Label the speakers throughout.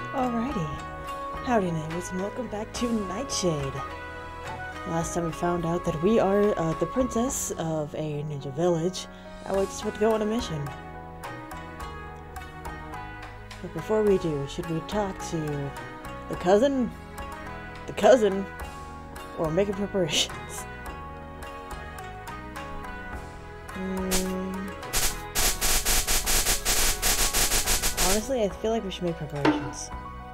Speaker 1: Alrighty. Howdy neighbors and welcome back to Nightshade. Last time we found out that we are the princess of a ninja village. Now we just want to go on a mission. But before we do, should we talk to the cousin? The cousin? Or making preparations? Honestly, I feel like we should make preparations.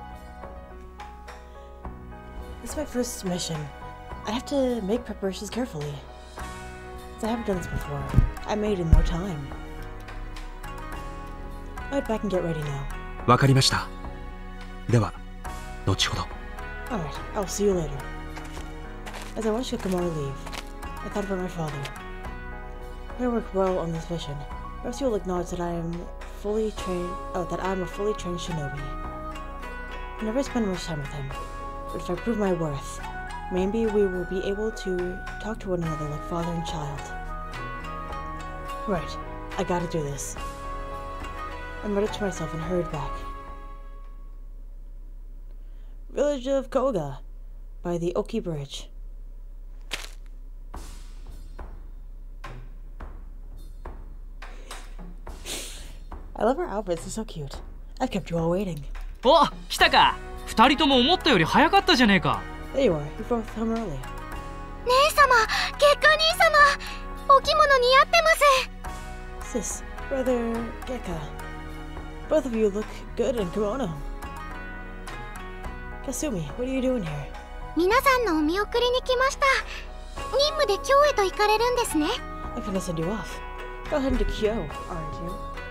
Speaker 1: This is my first mission. I have to make preparations carefully. Since I haven't done this before, I made in more time. I'll head back and get ready now.
Speaker 2: わかりました。では、後ほど。
Speaker 1: Alright, I'll see you later. As I watched Shikamaru leave, I thought about my father. I work well on this mission. Perhaps you will acknowledge that I'm a fully trained shinobi. I never spend much time with him, but if I prove my worth, maybe we will be able to talk to one another like father and child. Right, I gotta do this. I muttered to myself and hurried back. Village of Koga, by the Oki Bridge. I love our outfits, they're so cute. I've kept you all waiting.
Speaker 3: お、来たか。二人とも思ったより早かったじゃねえか。
Speaker 1: There you are, you both come early.
Speaker 4: 姉様、月下兄様、お着物似合ってます。
Speaker 1: Sis, brother Gekka. Both of you look good in kimono. Kasumi, what are you doing here?
Speaker 4: 皆さんのお見送りに来ました。任務で京へと行かれるんですね。
Speaker 1: I'm gonna send you off. Go ahead to Kyo, aren't you?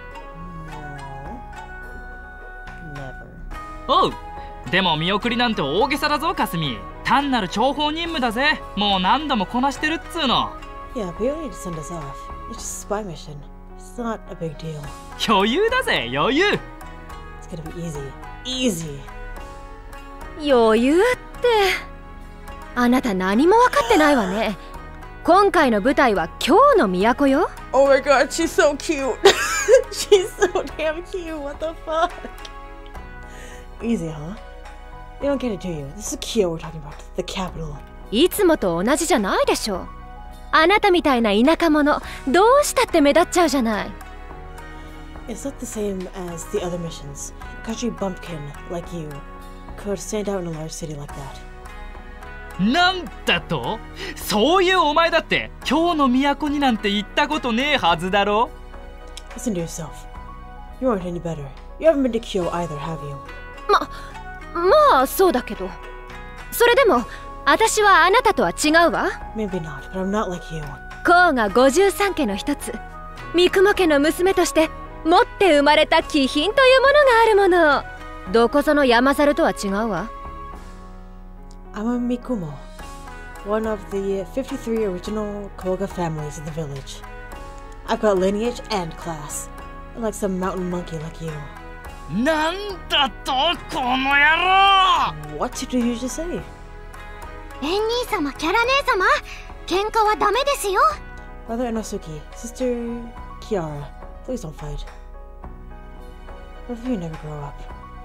Speaker 1: No. Never.
Speaker 3: おう。でも見送りなんて大げさだぞ、かすみ。単なる諜報任務だぜ。もう何度もこなしてるっつうの。
Speaker 1: Yeah, but you don't need to send us off. It's just a spy mission. It's not a big deal.
Speaker 3: 余裕だぜ、余裕。
Speaker 1: It's gonna be easy. Easy.
Speaker 5: 余裕ってあなた何も分かってないわね。今回の舞台は京の都よ。
Speaker 1: Oh my god, she's so cute. She's so damn cute. What the fuck? Easy, huh? You don't get it, do you? This is Kyo we're talking about, the capital.
Speaker 5: いつもと同じじゃないでしょ。あなたみたいな田舎者どうしたって目立っちゃうじゃない。
Speaker 1: It's not the same as the other missions. A country bumpkin like you could stand out in a large city like that.
Speaker 3: なんだと？そういうお前だって京の都になんて行ったことねえはずだろ。
Speaker 1: Listen to yourself. You aren't any better. You haven't been to Kyo either, have you?
Speaker 5: まあそうだけど、それでも私はあなたとは違うわ。
Speaker 1: Maybe not, but I'm not like you.
Speaker 5: 甲が53家の一つ、三雲家の娘として持って生まれた気品というものがあるもの。どこぞの山猿とは違うわ。
Speaker 1: I'm a Mikumo, one of the 53 original Koga families of the village. I've got lineage and class, unlike some mountain monkey like you.
Speaker 3: なんだとこの野郎！
Speaker 1: What did you just say?
Speaker 4: レン兄様、キャラ姉様、喧嘩はダメですよ。
Speaker 1: Brother Inosuke, sister Kiara, please don't fight. Both of you never grow up.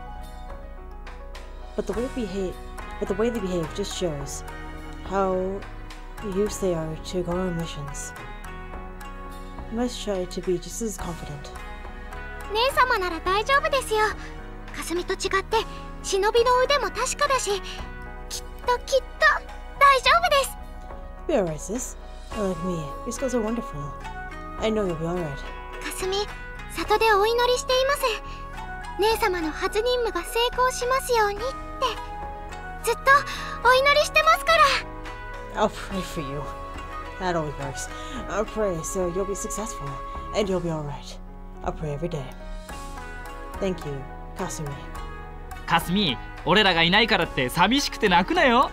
Speaker 1: But the way they behave just shows how used they are to go on missions. You must try to be just as confident.
Speaker 4: 姉様なら大丈夫ですよ。かすみと違って忍びの腕も確かだし、きっと大丈夫です。
Speaker 1: Be alright, sis. Like me, your skills are wonderful. I know you'll be alright.
Speaker 4: かすみ、里でお祈りしています。姉様の初任務が成功しますようにってずっとお祈りしてますから。
Speaker 1: I'll pray for you. That always works. I'll pray so you'll be successful, and you'll be alright. I'll pray every day. Thank you, Kasumi.
Speaker 3: かすみ、俺らがいないからって寂しくて泣くなよ。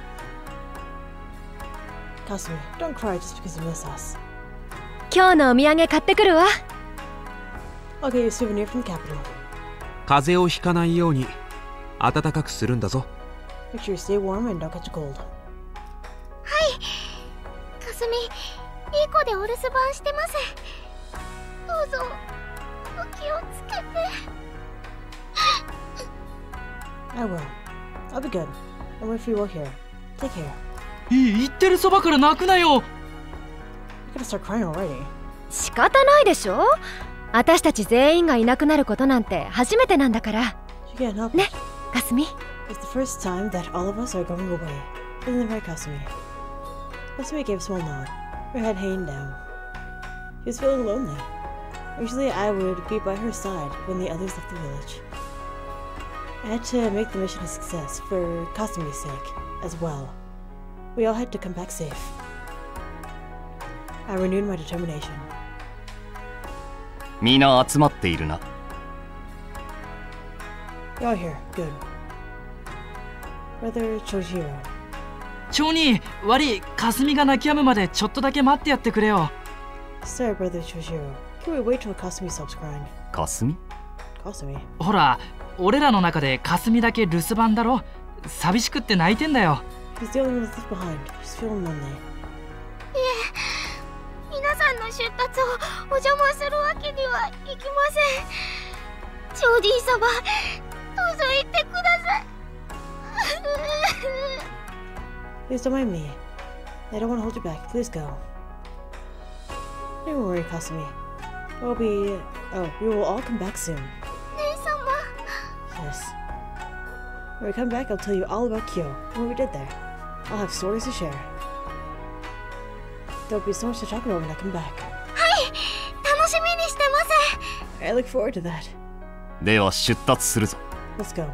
Speaker 1: Kasumi, don't cry just because you miss us.
Speaker 5: 今日のお土産買ってくるわ。
Speaker 1: I'll get you a souvenir from the capital.
Speaker 2: 風邪をひかないように暖かくするんだぞ。
Speaker 1: Make sure you stay warm and don't catch a cold.
Speaker 4: はい、かすみ、いい子でお留守番してます。どうぞお気をつけて。
Speaker 1: I will. I'll be good. And wait for you all here. Take care.
Speaker 3: 言ってるそばから泣くなよ。
Speaker 1: You're gonna start crying already.
Speaker 5: 仕方ないでしょ。私たち全員がいなくなることなんて初めてなんだから。
Speaker 1: You can't help it.
Speaker 5: ね、かすみ。
Speaker 1: It's the first time that all of us are going away. Isn't it right, Kasumi? Kasumi gave a small nod, her head hanging down. She was feeling lonely. Usually I would be by her side when the others left the village. I had to make the mission a success for Kasumi's sake as well. We all had to come back safe. I renewed my determination.
Speaker 6: みんな集まっているな。
Speaker 1: You're all here. Good. Brother Chojiro.
Speaker 3: 町に悪い、かすみが泣き止むまでちょっとだけ待ってやってくれよ。
Speaker 1: Sir, Brother Chojiro. Can we wait till Kasumi stops crying?
Speaker 6: かすみ？
Speaker 1: Kasumi?
Speaker 3: ほら、俺らの中でかすみだけ留守番だろ。寂しくって泣いてんだよ。
Speaker 1: He's the only one that's left behind. She's feeling lonely.
Speaker 4: 皆さんの出立をお邪魔するわけにはいきません。ジョーディー様、どうぞ行ってください。
Speaker 1: Please don't mind me. I don't want to hold you back. Please go. Don't worry, Kasumi. We will all come back soon.
Speaker 4: 姉様。
Speaker 1: Yes. When we come back, I'll tell you all about Kyo and what we did there. I'll have stories to share. There'll be so much to talk about when I come back.
Speaker 4: はい、楽しみにしてます。
Speaker 1: I look forward to that.
Speaker 6: では出立するぞ。
Speaker 1: Let's go.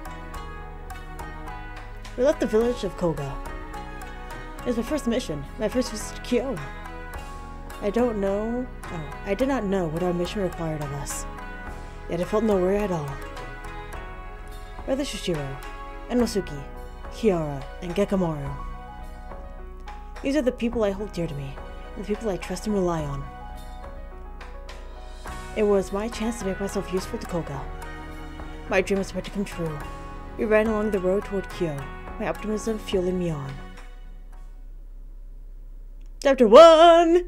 Speaker 1: We left the village of Koga. It was my first mission, my first visit to Kyo. I did not know what our mission required of us. Yet I felt no worry at all. Brother Shushiro, Enosuke, Kiara, and Gekamaru. These are the people I hold dear to me, and the people I trust and rely on. It was my chance to make myself useful to Koga. My dream was about to come true. We ran along the road toward Kyo, my optimism fueling me on. Chapter 1!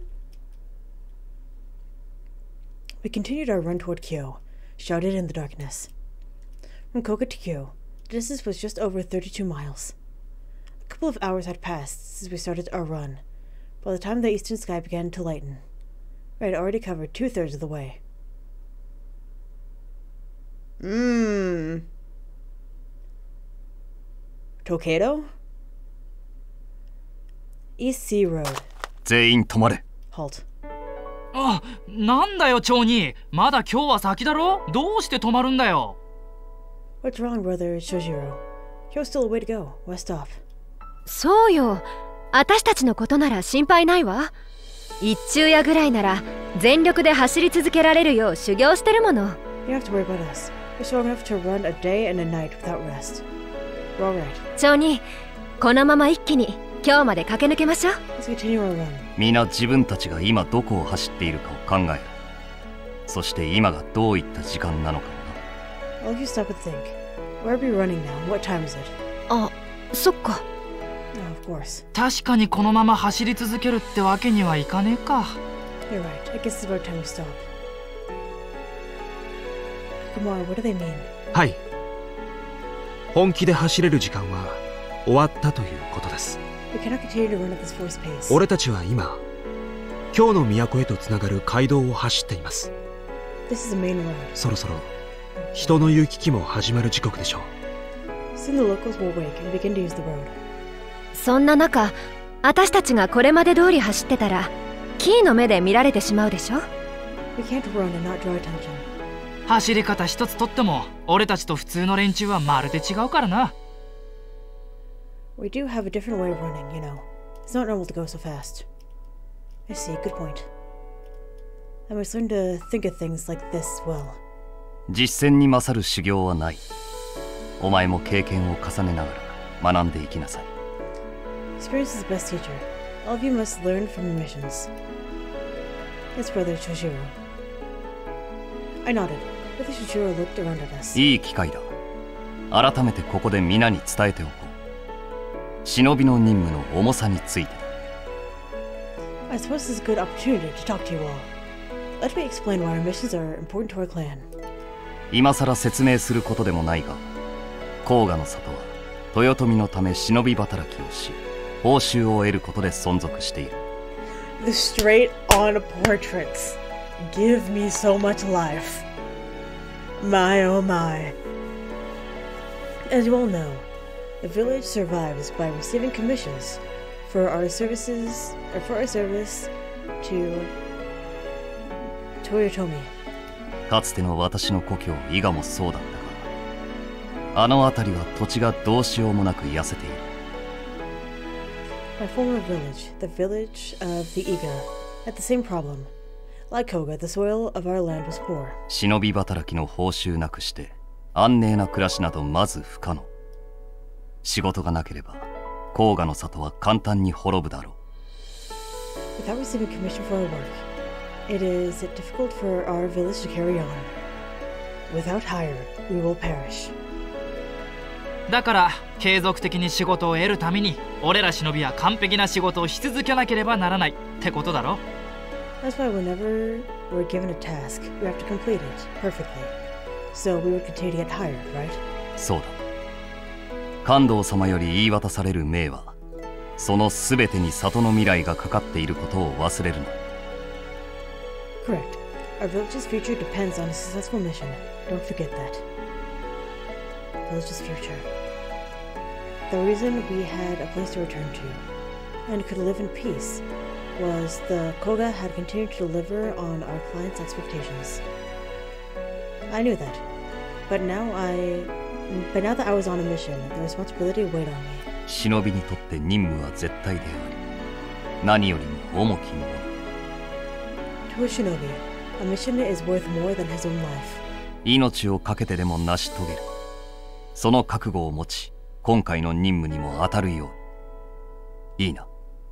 Speaker 1: We continued our run toward Kyo, shrouded in the darkness. From Koga to Kyo, the distance was just over 32 miles. A couple of hours had passed since we started our run. By the time the eastern sky began to lighten, we had already covered 2/3 of the way. Tokaido? East Sea Road.
Speaker 6: 全員止まれ。
Speaker 1: Halt.
Speaker 3: あ、なんだよ町に。まだ今日は先だろ。どうして止まるんだよ。
Speaker 1: What's wrong, brother Shojiro? Kyo's still a way to go. West off.
Speaker 5: そうよ。私たちのことなら心配ないわ。一昼夜ぐらいなら全力で走り続けられるよう修行してるもの。
Speaker 1: You don't have to worry about us. We're strong enough to run a day and a night without rest. We're all right.
Speaker 5: 町にこのまま一気に今日まで駆け抜けましょう。
Speaker 1: Let's continue our run.
Speaker 6: 皆自分たちが今どこを走っているかを考える。そして今がどういった時間なのかもな。
Speaker 1: All of you stop and think. Where are we running now? What time is it?
Speaker 5: あ、そっか。
Speaker 1: Oh, of course.
Speaker 3: 確かにこのまま走り続けるってわけにはいかねえか。
Speaker 1: You're right. I guess it's about time we stop. Kumar, what do they mean?
Speaker 2: はい。本気で走れる時間は終わったということです。
Speaker 1: We cannot continue to run at this forced pace.
Speaker 2: 俺たちは今、京の都へとつながる街道を走っています。
Speaker 1: This is the main road.
Speaker 2: そろそろ人の行き来も始まる時刻でしょう。
Speaker 1: Soon the locals will wake and begin to use the road.
Speaker 5: そんな中、私たちがこれまで通り走ってたらキーの目で見られてしまうでしょ。
Speaker 1: We can't run and not draw attention.
Speaker 3: 走り方一つとっても俺たちと普通の連中はまるで違うからな。
Speaker 1: We do have a different way of running, you know. It's not normal to go so fast. I see, good point. I must learn to think of things like this well.
Speaker 6: 実践に勝る修行はない。お前も経験を重ねながら学んでいきなさい。
Speaker 1: Experience is the best teacher. All of you must learn from your missions. Yes, Brother Chojiro. I nodded. Brother Chojiro looked around at us.
Speaker 6: いい機会だ。改めてここで皆に伝えておこう。忍びの任務の重さについてだ。
Speaker 1: I suppose this is a good opportunity to talk to you all. Let me explain why our missions are important to our clan.
Speaker 6: 今さら説明することでもないが、 甲賀の里は豊臣のため忍び働きをし、報酬を得ることで存続している。
Speaker 1: The straight on portraits give me so much life. My oh my. As you all know, the village survives by receiving commissions for our services, or for our service to Toyotomi.
Speaker 6: かつての私の故郷伊賀もそうだったが、あの辺りは土地がどうしようもなく痩せている。
Speaker 1: My former village, the village of the Iga, had the same problem. Like Koga, the soil of our land was poor.
Speaker 6: 忍び働きの報酬なくして安寧な暮らしなどまず不可能。仕事がなければ甲賀の里は簡単に滅ぶだろう。
Speaker 1: Without receiving commission for our work, it is difficult for our village to carry on. Without hire, we will perish.
Speaker 3: だから継続的に仕事を得るために俺ら忍びは完璧な仕事をし続けなければならないってことだろ。
Speaker 1: That's why whenever we're given a task, we have to complete it perfectly. So we would continue to get hired, right?
Speaker 6: そうだ。関東様より言い渡される命は、そのすべてに里の未来がかかっていることを忘れるな。
Speaker 1: Correct. Our village's future depends on a successful mission. Don't forget that. Village's future. The reason we had a place to return to, and could live in peace, was the Koga had continued to deliver on our clients' expectations. I knew that, but now that I was on a mission, the responsibility weighed on me.
Speaker 6: 忍びにとって任務は絶対であり、何よりも重きもの。
Speaker 1: To a shinobi, a mission is worth more than his own life.
Speaker 6: 命を懸けてでも成し遂げる。その覚悟を持ち、今回の任務にも当たるように。いいな。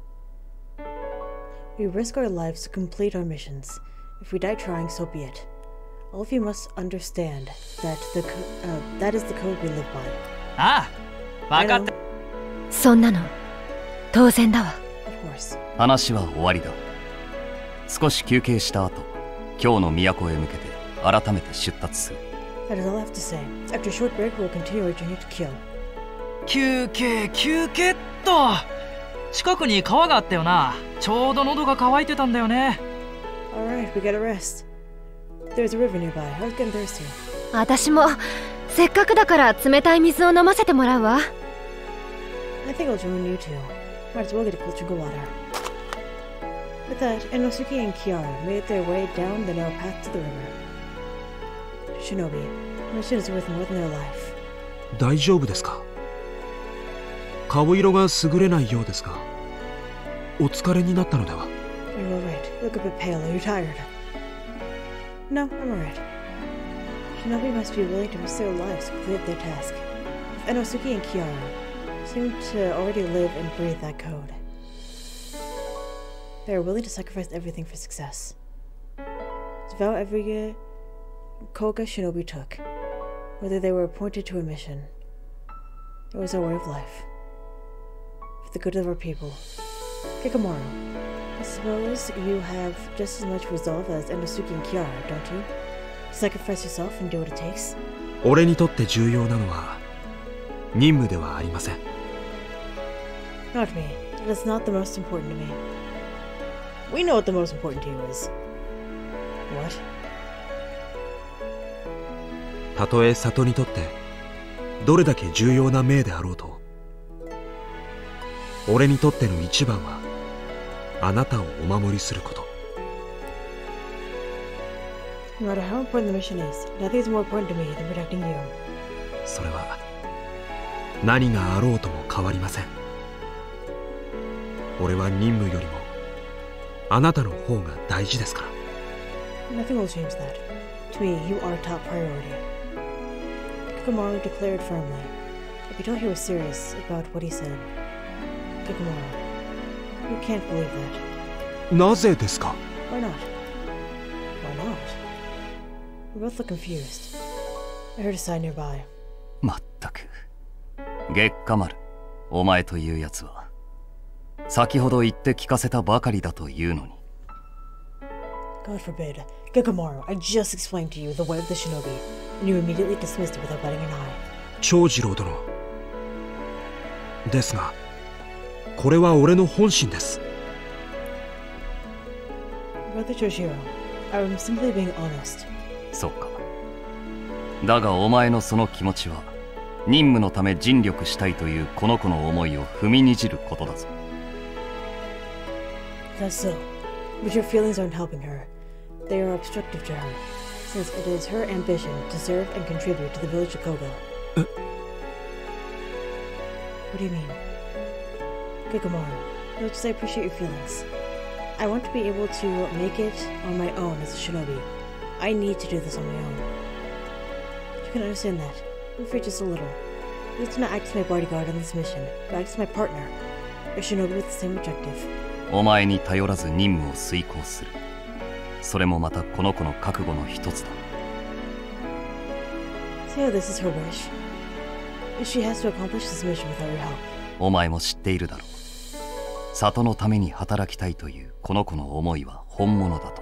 Speaker 1: We risk our lives to complete our missions. If we die trying, so be it. All of you must understand that that is the code we live by.
Speaker 3: ああ、分かった。
Speaker 5: そんなの当然だわ。
Speaker 1: Of course.
Speaker 6: 話は終わりだ。少し休憩した後、今日の都へ向けて改めて出立する。
Speaker 1: That is all I have to say. After a short break, we will continue our journey to Kyo.
Speaker 3: 休憩っと。近くに川があったよな。ちょうど喉が渇いてたんだよね。
Speaker 1: Alright, we gotta rest. There's a river nearby. I was getting thirsty.
Speaker 5: 私もせっかくだから冷たい水を飲ませてもらうわ。
Speaker 1: I think I'll join you too. Might as well get a cold drink of water. With that, Inosuke and Kiara made their way down the narrow path to the river. Shinobi, mission is worth more than their life.
Speaker 2: 大丈夫ですか？顔色が優れないようですが、お疲れになったのでは？
Speaker 1: You're alright. You look a bit pale. Are you tired? No, I'm alright. Shinobi must be willing to risk their lives to complete their task. If Inosuke and Kiara seem to already live and breathe that code. They are willing to sacrifice everything for success. To vow every Koga Shinobi took, whether they were appointed to a mission. It was our way of life. For the good of our people. Kikamaru, I suppose you have just as much resolve as Inosuke and Kiara, don't you? To sacrifice yourself and do what it takes?
Speaker 2: 俺にとって重要なのは任務ではありません。
Speaker 1: Not me. That is not the most important to me. We know what the most important to you is. What?
Speaker 2: たとえ里にとってどれだけ重要な命であろうと、俺にとっての一番はあなたをお守りすること。
Speaker 1: No matter how important the mission is, nothing is more important to me than protecting you.
Speaker 2: それは何があろうとも変わりません。俺は任務よりもあなたの方が大事ですから。
Speaker 1: Nothing will change that. To me, you are top priority. Kikamaru declared firmly. I could tell he was serious about what he said. Kikamaru, you can't believe that.
Speaker 2: なぜですか？
Speaker 1: Why not? Why not? We both look confused. I heard a sigh nearby.
Speaker 6: まったく。月下丸、お前というやつは先ほど言って聞かせたばかりだというのに。
Speaker 1: God forbid. Kikamaru, I just explained to you the way of the shinobi, and you immediately dismissed it without batting an eye.
Speaker 2: 長次郎殿。ですがこれは俺の本心です。
Speaker 1: Brother Chojiro, I'm simply being honest.
Speaker 6: そうか。だがお前のその気持ちは任務のため尽力したいというこの子の思いを踏みにじることだぞ。
Speaker 1: That's so. But your feelings aren't helping her. They are obstructive to her, since it is her ambition to serve and contribute to the village of Koga. What do you mean? Kikomaru, note as I appreciate your feelings. I want to be able to make it on my own as a shinobi. I need to do this on my own. You can understand that. I'm afraid just a little. I need to not act as my bodyguard on this mission, but act as my partner, a shinobi with the same objective.
Speaker 6: お前に頼らず任務を遂行する。それもまたこの子の覚悟の一つだ。
Speaker 1: So this is her wish. She has to accomplish this mission without your help.
Speaker 6: お前も知っているだろう。里のために働きたいというこの子の思いは本物だと。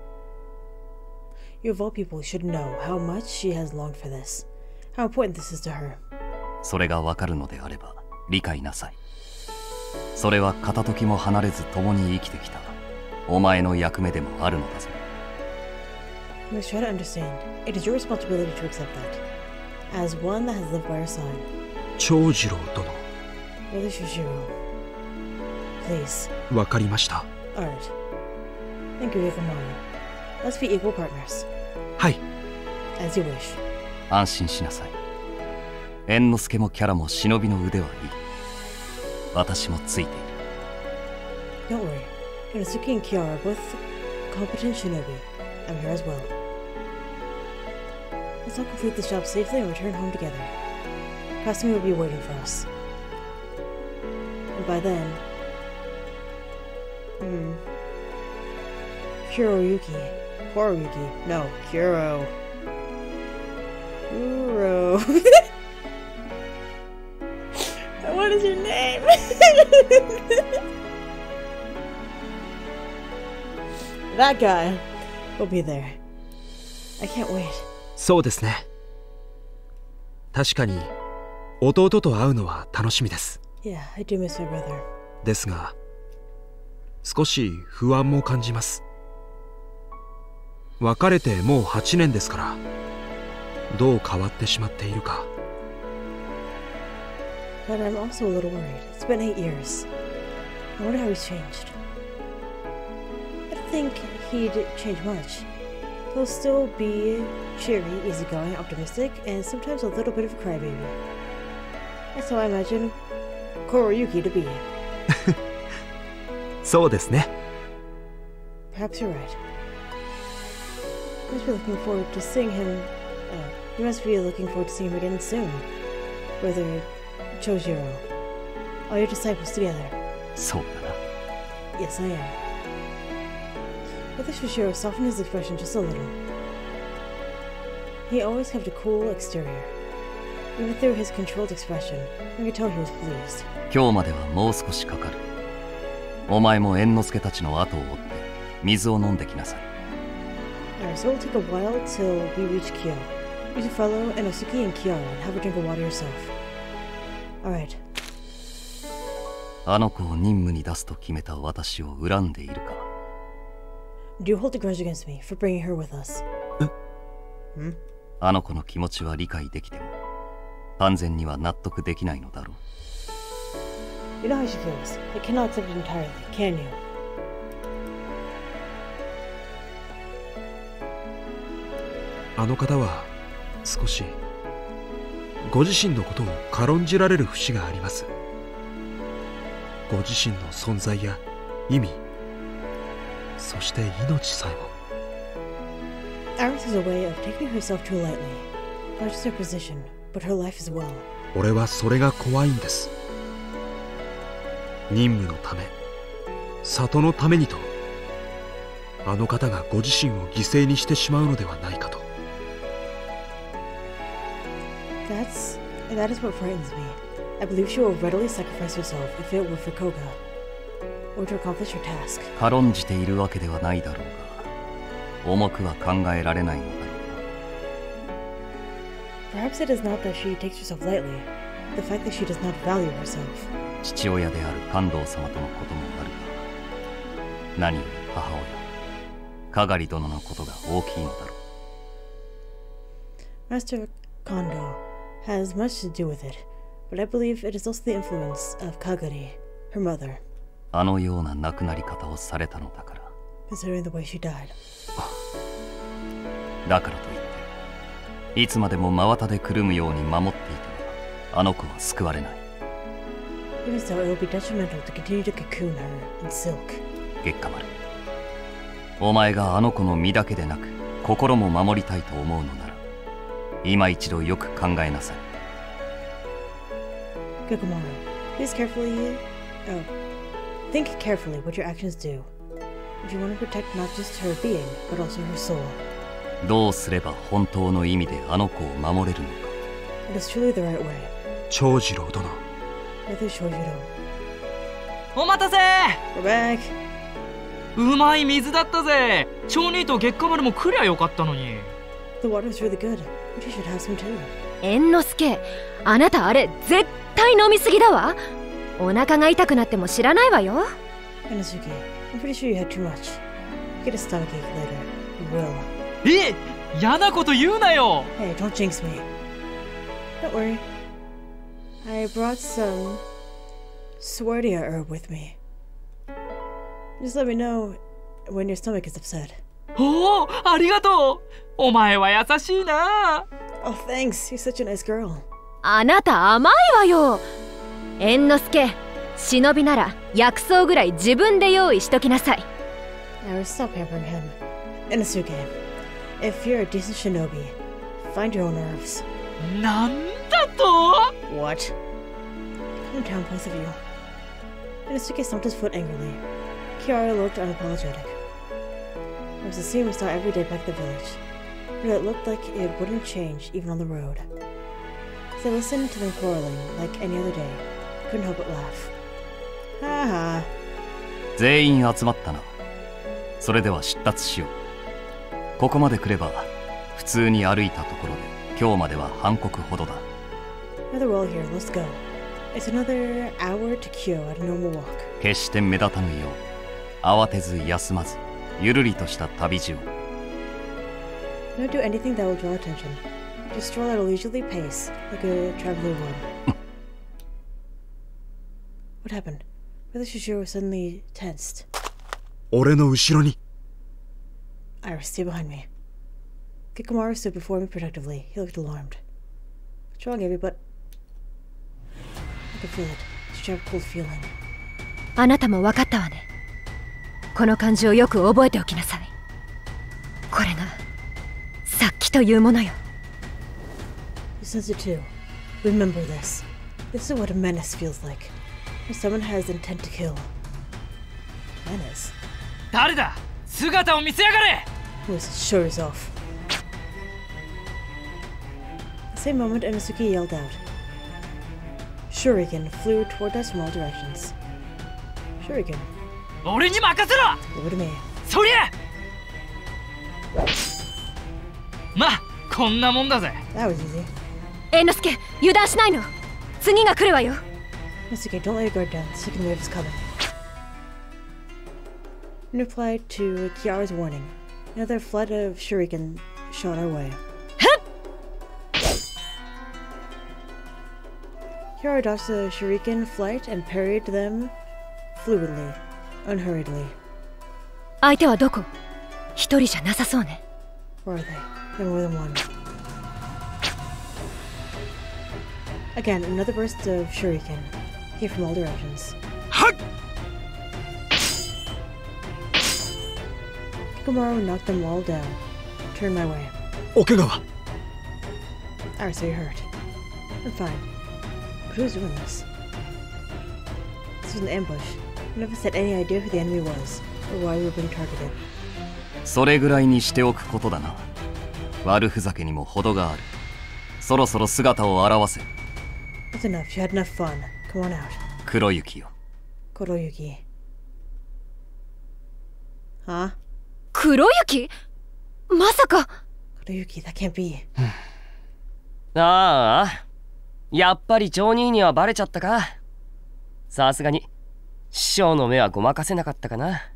Speaker 1: You of all people should know how much she has longed for this. How important this is to her.
Speaker 6: それがわかるのであれば理解なさい。それは片時も離れず共に生きてきたお前の役目でもあるのだぞ。
Speaker 1: You must try to understand. It is your responsibility to accept that. As one that has lived by your side.
Speaker 2: 長次郎殿。
Speaker 1: Brother Shushiro. Please.
Speaker 2: わかりました。
Speaker 1: Alright. Thank you, Hikomaru. Let's be equal partners.
Speaker 2: はい。
Speaker 1: As you wish.
Speaker 6: 安心しなさい。猿之助もキャラも忍びの腕はいい。私もついている。
Speaker 1: Don't worry. Inosuke and Kiara are both competent shinobi. I'm here as well. Let's all complete this job safely and return home together. Kasumi will be waiting for us. And by then... Kuroyuki. Koruyuki. No, Kuro. Kuro. What is your name? That guy will be there. I can't wait.
Speaker 2: そうですね。確かに弟と会うのは楽しみです。
Speaker 1: Yeah, I do miss my brother.
Speaker 2: ですが少し不安も感じます。別れてもう8年ですからどう変わってしまっているか。
Speaker 1: But I'm also a little worried. It's been 8 years. I wonder how he's changed. I don't think he'd change much. He'll still be cheery, easygoing, optimistic, and sometimes a little bit of a crybaby. That's how I imagine Kuroyuki to be.
Speaker 2: そうですね。
Speaker 1: Perhaps you're right. You must be looking forward to seeing him. You must be looking forward to seeing him again soon. Brother Chojiro. All your disciples together.
Speaker 6: そうだな。
Speaker 1: Yes, I am. Brother Shushiro softened his expression just a little. He always kept a cool exterior. Even through his controlled expression, I could tell he was pleased.
Speaker 6: 今日まではもう少しかかる。お前も猿之助たちの後を追って水を飲んできなさい。
Speaker 1: Alright, so it'll take a while till we reach Kyo. You should follow Inosuke and Kiara and have a drink of water yourself. Alright.
Speaker 6: あの子を任務に出すと決めた私を恨んでいるか。
Speaker 1: Do you hold a grudge against me for bringing her with us?
Speaker 6: あの子の気持ちは理解できても完全には納得できないのだろう。
Speaker 1: You know how she feels. You cannot accept it entirely, can you?
Speaker 2: あの方は少しご自身のことを軽んじられる節があります。ご自身の存在や意味、そして命さえも。
Speaker 1: Iris has a way of taking herself too lightly. Not just her position, but her life as well.
Speaker 2: 俺はそれが怖いんです。任務のため、里のためにと、あの方がご自身を犠牲にしてしまうのではないかと。
Speaker 1: That is what frightens me. I believe she will readily sacrifice herself if it were for Koga, or to accomplish her task.
Speaker 6: 軽んじているわけではないだろうが、重くは考えられないのだろう
Speaker 1: Perhaps it is not that she takes herself lightly, the fact that she does not value herself.
Speaker 6: 父親である関東様とのこともあるが、何より母親かがり殿のことが大きいのだろう。
Speaker 1: Master Kondo has much to do with it, but I believe it is also the influence of Kagari, her mother.
Speaker 6: あのような亡くなり方をされたのだから。
Speaker 1: Considering the way she died.
Speaker 6: だからといって、いつまでも真綿でくるむように守っていては、あの子は救われない。
Speaker 1: Even so, it will be detrimental to continue to cocoon her in silk.
Speaker 6: 月下丸、お前があの子の身だけでなく、心も守りたいと思うのなら、今一度よく考えなさい。
Speaker 1: Gakamaru, please think carefully what your actions do. If you want to protect not just her being, but also her soul.
Speaker 6: どうすれば本当の意味であの子を守れるのか。
Speaker 1: It is truly the right way.
Speaker 2: 長次郎殿、
Speaker 1: Brother Shojiro.
Speaker 3: お待たせ。
Speaker 1: We're back.
Speaker 3: うまい水だったぜ。蝶兄と月下丸も来りゃよかったのに。
Speaker 1: The water's really good, but you should have some too.
Speaker 5: 猿之助、あなたあれ絶対飲みすぎだわ。お腹が痛くなっても知らないわよ。
Speaker 1: Inosuke, I'm pretty sure you had too much. Get a stomachache later. You will.
Speaker 3: え、嫌なこと言うなよ。
Speaker 1: Hey, don't jinx me. Don't worry. I brought some Swardia herb with me. Just let me know when your stomach is upset.
Speaker 3: おお、ありがとう。お前は優しいな。
Speaker 1: Oh, thanks. You're such a nice girl.
Speaker 5: あなた甘いわよ。猿之助、忍びなら薬草ぐらい自分で用意しときなさい。
Speaker 1: Now stop pampering him. Inosuke, if you're a decent shinobi, find your own herbs.
Speaker 3: なんだと？
Speaker 1: What? Calm down, both of you. Inosuke stomped his foot angrily. Kiara looked unapologetic. It was a scene we saw every day back at the village, but it looked like it wouldn't change even on the road. As I listened to them quarreling like any other day, I couldn't help but laugh. Ha ha.
Speaker 6: 全員集まったな。それでは出立しよう。ここまで来れば普通に歩いたところで今日までは半刻ほどだ。
Speaker 1: Now that we're all here, let's go. It's another hour to Kyo at a normal walk.
Speaker 6: 決して目立たぬよう慌てず休まずゆるりとした旅路を。
Speaker 1: Don't do anything that will draw attention. Just stroll at a leisurely pace, like a traveler would. What happened? Brother Shishiro suddenly tensed.
Speaker 2: 俺の後ろに。
Speaker 1: Iris, stay behind me. Kikamaru stood before me protectively. He looked alarmed. What's wrong, Abby? But I could feel it. Such a cold feeling.
Speaker 5: あなたも分かったわね。この漢字をよく覚えておきなさい。これが殺気というものよ。
Speaker 1: You sense it too. Remember this. This is what a menace feels like. When someone has intent to kill. Menace?
Speaker 3: 誰だ？姿を見せやがれ！
Speaker 1: Who is sure is off. At the same moment, Inosuke yelled out. Shuriken flew toward us from all directions. Shuriken.
Speaker 3: 俺に任せろ！
Speaker 1: Over to me.
Speaker 3: そりゃ！まあ、こんなもんだぜ。
Speaker 1: That was easy.
Speaker 5: 猿之助、油断しないの。次が来るわよ。
Speaker 1: Inosuke, don't let your guard down. The second wave is coming. In reply to Kiara's warning, another flood of shuriken shot our way. Kiara dodged the shuriken flight and parried them fluidly, unhurriedly.
Speaker 5: 相手はどこ？一人じゃなさそうね。
Speaker 1: Where are they? There are more than one. Again, another burst of shuriken came from all directions. Kikamaru knocked them all down. Turned my way.
Speaker 2: お怪我は？
Speaker 1: Iris, are you hurt? I'm fine. But who's doing this? This was an ambush. None of us had any idea who the enemy was, or why we were being targeted.
Speaker 6: それぐらいにしておくことだな。悪ふざけにも程がある。そろそろ姿を現せ。
Speaker 1: That's enough. You had enough fun. Come on out.
Speaker 6: 黒雪よ。
Speaker 1: Kuroyuki. Huh?
Speaker 5: 黒雪？まさか。
Speaker 1: Kuroyuki, that can't be.
Speaker 7: ああ、やっぱり長兄にはバレちゃったか。さすがに師匠の目はごまかせなかったかな。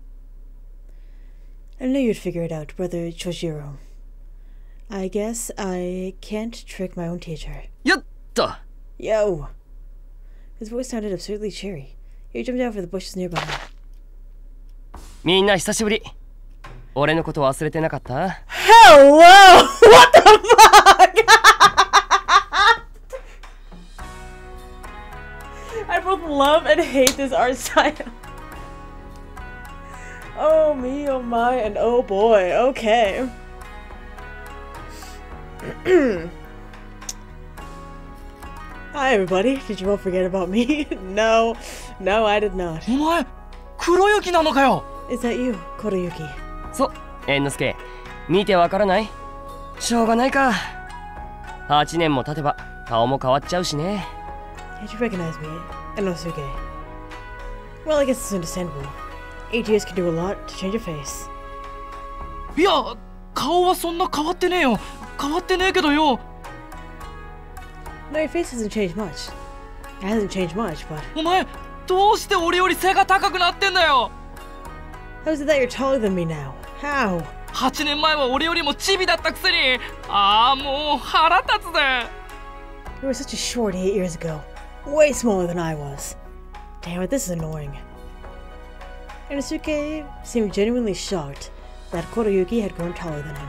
Speaker 1: I knew you'd figure it out, Brother Chojiro. I guess I can't trick my own teacher.
Speaker 7: よっと。
Speaker 1: Yo! His voice sounded absurdly cheery. He jumped out of the bushes nearby.
Speaker 7: みんな久しぶり。俺のこと忘れてなかった？
Speaker 1: Hello! What the fuck? I both love and hate this art style. Oh me, oh my, and oh boy. Okay. Hi everybody. Did you all forget about me? No. No, I did not.
Speaker 3: お前黒雪なのかよ。
Speaker 1: Is that you, Koroyuki?
Speaker 7: そう、猿之助。見てわからない？しょうがないか。8年も経てば顔も変わっちゃうしね。
Speaker 1: Can't you recognize me, Enosuke? Well, I guess it's understandable. 8 years can do a lot to change a face.
Speaker 3: いや顔はそんな変わってねえよ。変わってねえけどよ。
Speaker 1: No, your face hasn't changed much. It hasn't changed much, but
Speaker 3: お前どうして俺より背が高くなってんだよ。
Speaker 1: how is it that you're taller than me now? How?
Speaker 3: 8年前は俺よりもチビだったくせに。ああもう腹立つぜ。
Speaker 1: You were such a short 8 years ago. Way smaller than I was. Damn it, this is annoying. Inosuke seemed genuinely shocked that Koroyuki had grown taller than him.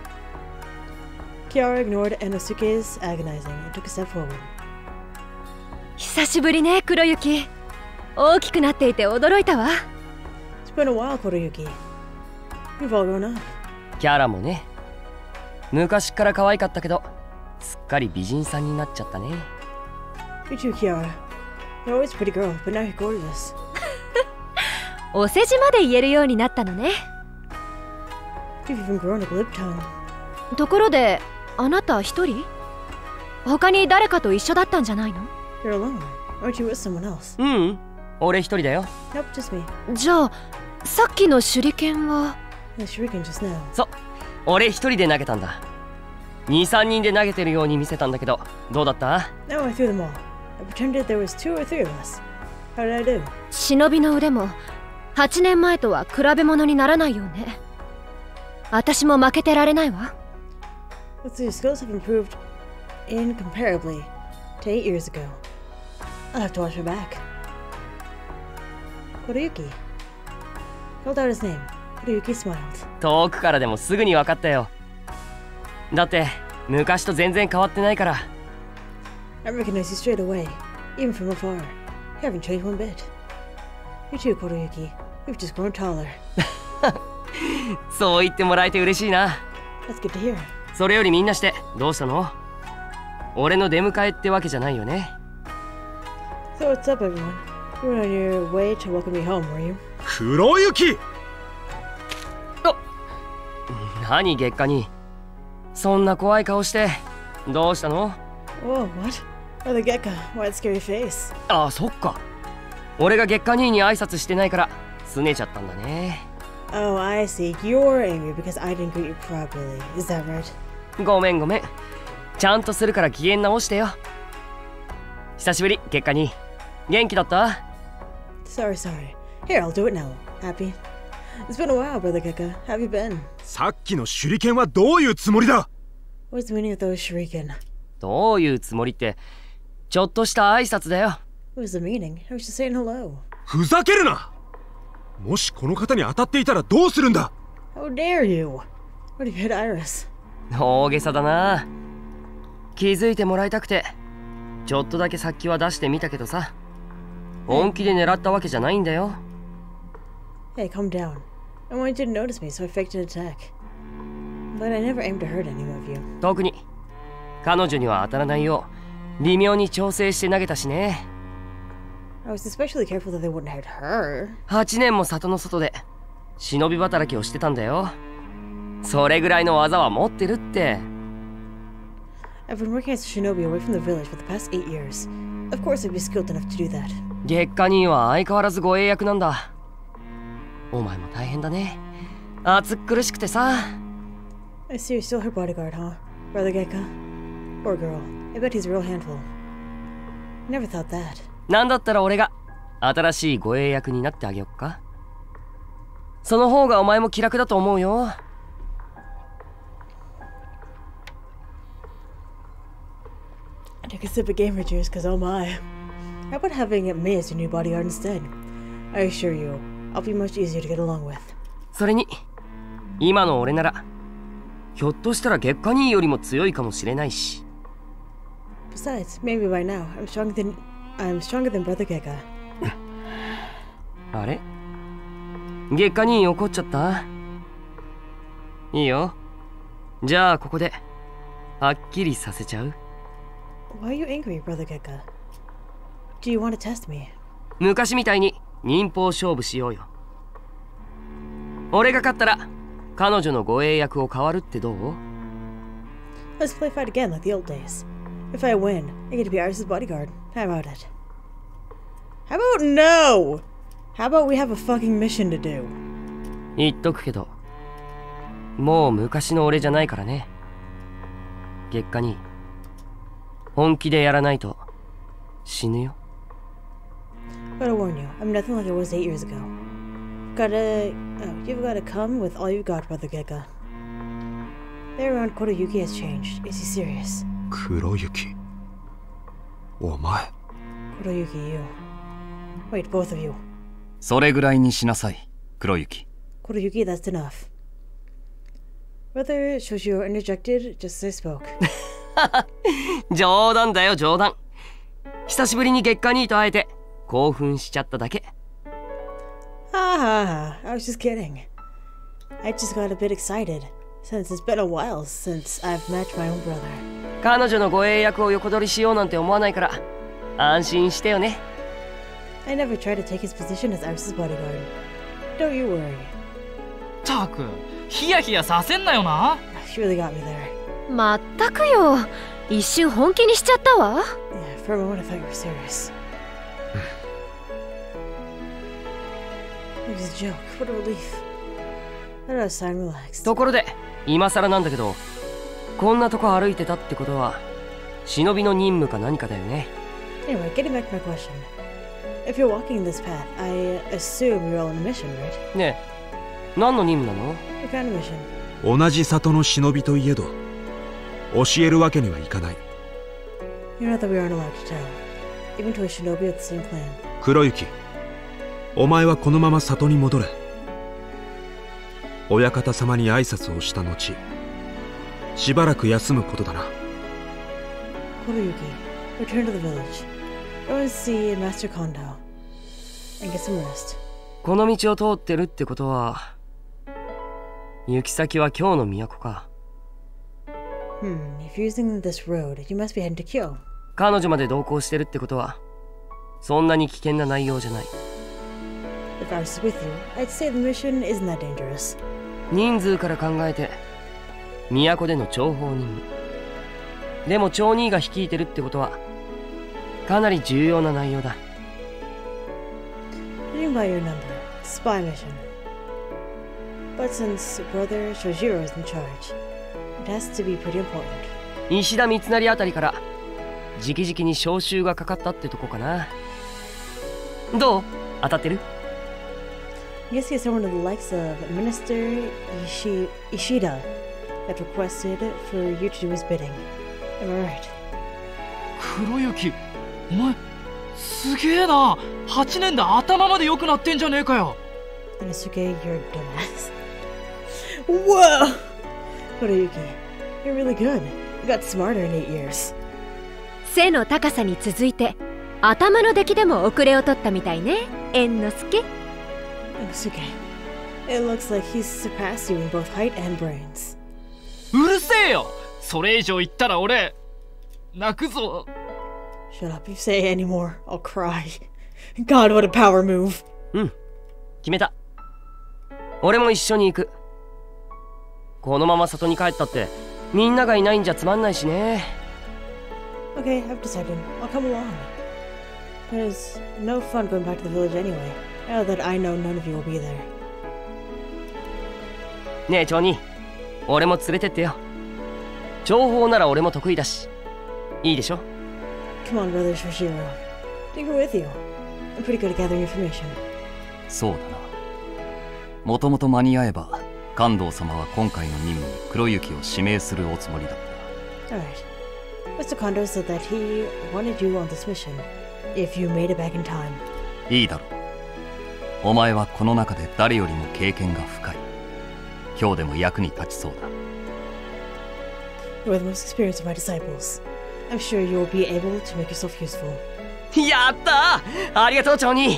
Speaker 1: Kiara ignored Inosuke's agonizing and took a step forward.
Speaker 5: 久しぶりね、黒雪。大きくなっていて驚いたわ。
Speaker 1: It's been a while, Koroyuki. You've all grown up.
Speaker 7: キャラもね。昔から可愛かったけど、すっかり美人さんになっちゃったね。
Speaker 1: You too, Kiara. You're always a pretty girl, but now you're gorgeous.
Speaker 5: お世辞まで言えるようになったのね。
Speaker 1: You've even grown a glib tongue.
Speaker 5: ところで、あなた一人？他に誰かと一緒だったんじゃないの？
Speaker 1: You're alone. Aren't you with someone else?
Speaker 7: うん、俺一人だよ。
Speaker 1: Nope, just me.
Speaker 5: じゃあ、さっきの手裏剣は？
Speaker 1: The shuriken just now.
Speaker 7: そう、俺一人で投げたんだ。2、3人で投げてるように見せたんだけど、どうだった？
Speaker 1: No, I threw them all. I pretended there was 2 or 3 of us. How did I do?
Speaker 5: 忍びの腕も8年前とは比べ物にならないよね。私も負けてられないわ。
Speaker 1: Looks like your skills have improved incomparably to 8 years ago. I'll have to watch my back. Koroyuki. Called out his name. Koroyuki smiled.
Speaker 7: 遠くからでもすぐに分かったよ。だって昔と全然変わってないから。
Speaker 1: I recognize you straight away, even from afar. You haven't changed one bit. You too, Koroyuki. You've just grown taller.
Speaker 7: そう言ってもらえて嬉しいな。
Speaker 1: That's good to hear.
Speaker 7: それよりみんなしてどうしたの？俺の出迎えってわけじゃないよね。
Speaker 1: So what's up, everyone? You were on your way to welcome me home, were you?
Speaker 2: 黒雪！
Speaker 7: 何月下にそんな怖い顔してどうしたの？
Speaker 1: Whoa, what? Brother Gekka, why that scary face?
Speaker 7: ああ、そっか。俺が月下兄に挨拶してないから拗ねちゃったんだね。
Speaker 1: Oh, I see. You're angry because I didn't greet you properly. Is that right?
Speaker 7: ごめんごめん。ちゃんとするから機嫌直してよ。久しぶり、月下兄。元気だった？
Speaker 1: Sorry. Here, I'll do it now. Happy? It's been a while, Brother Gekka. How have you been?
Speaker 2: さっきの手裏剣はどういうつもりだ？
Speaker 1: What's the meaning of those shuriken?
Speaker 7: どういうつもりって、ちょっとした挨拶だよ。
Speaker 1: What was the meaning? I was just saying hello.
Speaker 2: ふざけるな！もしこの方に当たっていたらどうするんだ？
Speaker 1: How dare you? What if you hit Iris?
Speaker 7: 大げさだな。気づいてもらいたくてちょっとだけ殺気は出してみたけどさ、本気で狙ったわけじゃないんだよ。
Speaker 1: Hey, calm down. I wanted you to notice me, so I faked an attack. But I never aimed to hurt any of you.
Speaker 7: 特に彼女には当たらないよう微妙に調整して投げたしね。
Speaker 1: I was especially careful that they wouldn't hurt her.
Speaker 7: 8年も里の外で忍び働きをしてたんだよ。それぐらいの技は持ってるって。
Speaker 1: I've been working as a shinobi away from the village for the past 8 years. Of course I'd be skilled enough to do that.
Speaker 7: 月下兄は相変わらず護衛役なんだ。お前も大変だね。暑苦しくてさ。
Speaker 1: I see you're still her bodyguard, huh, Brother Gekka? Poor girl. I bet he's a real handful. Never thought that.
Speaker 7: なんだったら俺が新しい護衛役になってあげよっか。その方がお前も気楽だと思うよ。
Speaker 1: I took a sip of gamer juice cause oh my. How about having me as your new bodyguard instead? I assure you, I'll be much easier to get along with.
Speaker 7: それに今の俺ならひょっとしたら月下兄よりも強いかもしれないし。
Speaker 1: Besides, maybe by now I'm stronger than Brother Gekka.
Speaker 7: あれ月下兄怒っちゃった？いいよ。じゃあここではっきりさせちゃう？
Speaker 1: Why are you angry, Brother Gekka? Do you want to test me?
Speaker 7: 昔みたいに忍法勝負しようよ。俺が勝ったら彼女の護衛役を変わるってどう？
Speaker 1: Let's play fight again like the old days. If I win, I get to be Iris's bodyguard. How about it? How about no? How about we have a fucking mission to do?
Speaker 7: 言っとくけど、もう昔の俺じゃないからね。月下に本気でやらないと死ぬよ。
Speaker 1: Gotta warn you, I'm nothing like I was 8 years ago. You've gotta come with all you've got, Brother Gekka. There around Kuroyuki has changed. Is he serious?
Speaker 2: 黒雪。お前。
Speaker 1: Kuroyuki, you. Wait, both of you.
Speaker 6: それぐらいにしなさい、黒雪。
Speaker 1: Kuroyuki, that's enough. Brother Shoshiro interjected just as I spoke.
Speaker 7: 冗談だよ、冗談。久しぶりに月下兄と会えて興奮しちゃっただけ。
Speaker 1: Ha ha ha, I was just kidding. I just got a bit excited, since it's been a while since I've met my own brother.
Speaker 7: 彼女の護衛役を横取りしようなんて思わないから安心してよね。
Speaker 1: I never tried to take his position as Iris's bodyguard. Don't you worry.
Speaker 3: たくヒヤヒヤさせんなよな。
Speaker 1: She really got me there.
Speaker 5: まったくよ。一瞬本気にしちゃったわ。
Speaker 1: Yeah, for a moment I thought you were serious. It was a joke. What a relief. Let us sign relaxed.
Speaker 7: ところで今更なんだけど、こんなとこ歩いてたってことは忍びの任務か何かだよね。
Speaker 1: Anyway, getting back to my question. If you're walking this path, I assume you're all on a mission, right?
Speaker 7: ねえ、何の任務なの？
Speaker 1: What kind of mission?
Speaker 2: 同じ里の忍びといえど教えるわけにはいかない。
Speaker 1: You know that we aren't allowed to tell, even to a shinobi of the same clan.
Speaker 2: 黒雪、お前はこのまま里に戻れ。親方様に挨拶をした後、しばらく休むことだな。
Speaker 1: Kuroyuki, return to the village. Go and see Master Kondo and get some rest.
Speaker 7: この道を通ってるってことは行き先は京の都か。
Speaker 1: If you're using this road, you must be heading to Kyo.
Speaker 7: 彼女まで同行してるってことはそんなに危険な内容じゃない。
Speaker 1: If I was with you, I'd say the mission isn't that dangerous.
Speaker 7: 人数から考えて都での諜報任務でも長兄が率いてるってことはかなり重要な内容だ。
Speaker 1: Judging by your number, spy mission. But since Brother Shojiro is in charge, it has to be pretty important.
Speaker 7: 石田三成あたりから直々に招集がかかったってとこかな。どう？当たってる？
Speaker 1: I guess he's someone of the likes of Minister Ishida that requested for you to do his bidding. Am I right?
Speaker 3: 黒雪、お前すげえな。8年で頭まで良くなってんじゃねえかよ。
Speaker 1: Inosuke, you're a dumbass. Whoa! Kuroyuki, you're really good. You got smarter in 8 years.
Speaker 5: 背の高さに続いて頭の出来でも遅れを取ったみたいね、猿之助。
Speaker 1: Inosuke, it looks like he's surpassed you in both height and brains.
Speaker 3: うるせえよ。それ以上言ったら俺泣くぞ。
Speaker 1: Shut up, if you say any more, I'll cry. God, what a power move.
Speaker 7: 決めた。俺も一緒に行く。このまま里に帰ったってみんながいないんじゃつまんないしね。
Speaker 1: Okay, I've decided. I'll come along. There's no fun going back to the village anyway, now that I know none of you will be there.
Speaker 7: ねえ長兄、俺も連れてってよ。情報なら俺も得意だし。 いいでしょ。
Speaker 1: Come on, brother Shoshiro. Take her with you. I'm pretty good at gathering information.
Speaker 6: そうだな。もともと間に合えば関東様は今回の任務に黒雪を指名するおつもりだった。
Speaker 1: Alright. Mr. Kondo said that he wanted you on this mission if you made it back in time.
Speaker 6: いいだろう。お前はこの中で誰よりも経験が深い。今日でも役に立ちそうだ。
Speaker 1: You are the most experienced of my disciples. I'm sure you will be able to make yourself useful.
Speaker 7: やったー、ありがとう町人。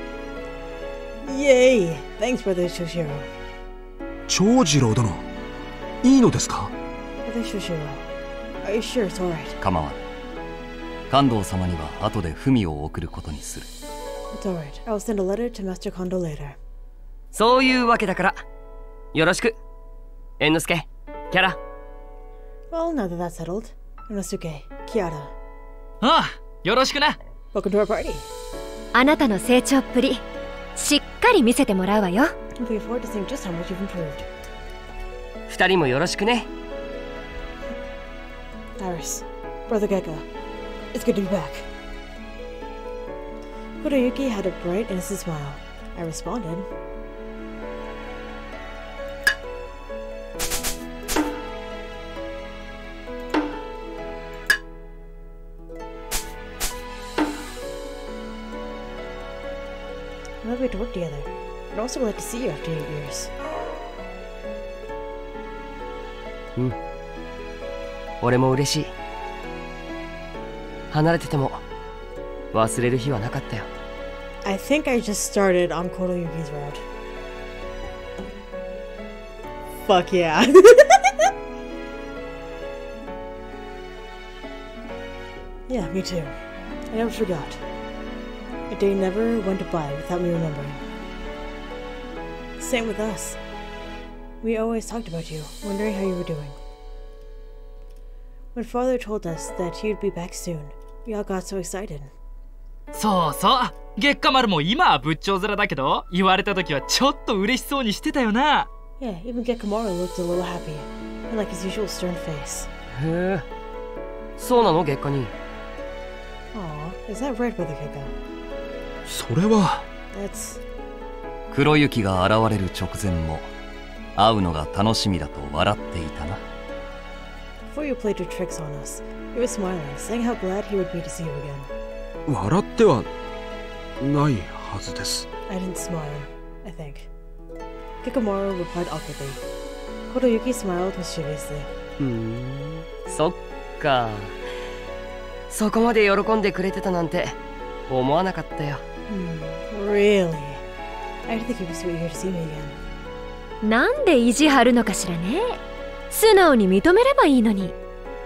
Speaker 1: Yay! Thanks, brother Shoshiro.
Speaker 2: 長次郎殿、いいのですか？
Speaker 1: Brother Shoshiro, are you sure it's alright?
Speaker 6: 構わない。関東様には後で文を送ることにする。
Speaker 1: It's alright. I will send a letter to Master Kondo later.
Speaker 7: そういうわけだからよろしく、猿之助、キャラ。
Speaker 1: Well, now that that's settled, Inosuke, Kiara,
Speaker 3: ああ、よろしくな。
Speaker 1: welcome to our party.
Speaker 5: あなたの成長っぷりしっかり見せてもらうわよ。
Speaker 1: I'm looking forward to seeing just how much you've improved.
Speaker 7: 二人もよろしくね。
Speaker 1: Iris, brother Geka, it's good to be back. Kuroyuki had a bright, innocent smile. I responded. I'm glad we had to work together. I'd also glad to see you after 8 years.
Speaker 7: 俺も嬉しい。離れてても忘れる日はなかったよ。
Speaker 1: I think I just started on Kuroyuki's route. Fuck yeah. Yeah, me too. I never forgot. A day never went by without me remembering. Same with us. We always talked about you, wondering how you were doing. When father told us that he would be back soon, we all got so excited.
Speaker 3: そうそう、月下丸も今は仏頂面だけど、言われた時はちょっと嬉しそうにしてたよな。
Speaker 1: Yeah, even Gekamaru looked a little happy, and like his usual stern face.
Speaker 7: へえ、そうなの月下に。
Speaker 1: Aw, is that right, Brother Keka?
Speaker 2: それは
Speaker 1: That's...
Speaker 6: 黒雪が現れる直前も会うのが楽しみだと笑っていたな。
Speaker 1: Before you played your tricks on us, he was smiling, saying how glad he would be to see you again.
Speaker 2: 笑ってはないはずです。
Speaker 1: I didn't smile, I think. Gekamaru replied awkwardly. Kuroyuki smiled mischievously.
Speaker 7: そっか。そこまで喜んでくれてたなんて思わなかったよ。
Speaker 1: Really? I didn't think he was so eager to see me again.
Speaker 5: なんで意地張るのかしらね。素直に認めればいいのに。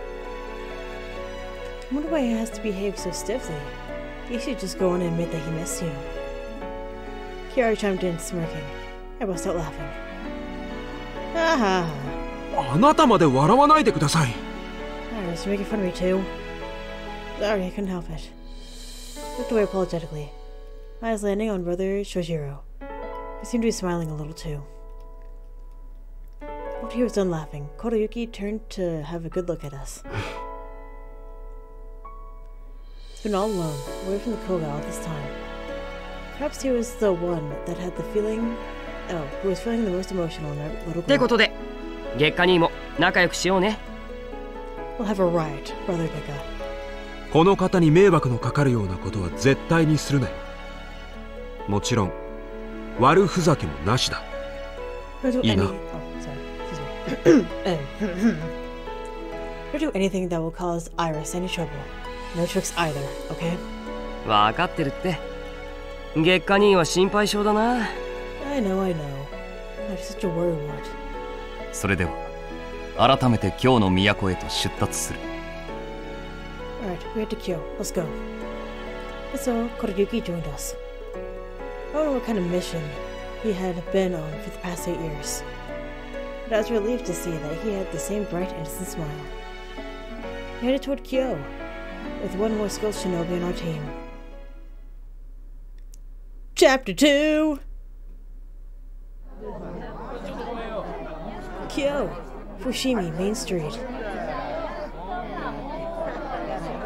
Speaker 1: I wonder why he has to behave so stiffly. He should just go on and admit that he missed you. Kiara chimed in, smirking. I burst out laughing. Ha ha ha.
Speaker 2: あなたまで笑わないでください。
Speaker 1: Iris, you're making fun of me too. Sorry, I couldn't help it. Looked away apologetically. My eyes landing on Brother Shoshiro. He seemed to be smiling a little too. After he was done laughing, Kuroyuki turned to have a good look at us. He's been all alone, away from the Koga all this time. Perhaps he was the one that had the feeling... Oh, who was feeling the most emotional in that little
Speaker 7: ってこ
Speaker 1: girl.
Speaker 7: とで月下にも仲良くしようね。
Speaker 1: We'll have a riot, Brother Geka.
Speaker 2: この方に迷惑のかかるようなことは絶対にするなよ。もちろん悪ふざけもなしだ。
Speaker 1: Don't do
Speaker 2: You
Speaker 1: any...
Speaker 2: know.
Speaker 1: Oh, sorry. Excuse me. Don't do anything that will cause Iris any trouble. No tricks either, okay?
Speaker 7: わかってるって。月下には心配性だな。
Speaker 1: I know. I'm such a worrywart.
Speaker 6: それでは改めて今日の都へと出発する。
Speaker 1: Alright, we head to Kyo. Let's go. And so, Kuroyuki joined us. I don't know what kind of mission he had been on for the past 8 years. But I was relieved to see that he had the same bright, innocent smile. We headed toward Kyo, with one more skilled shinobi on our team. Chapter 2! Kyo, Fushimi, Main Street.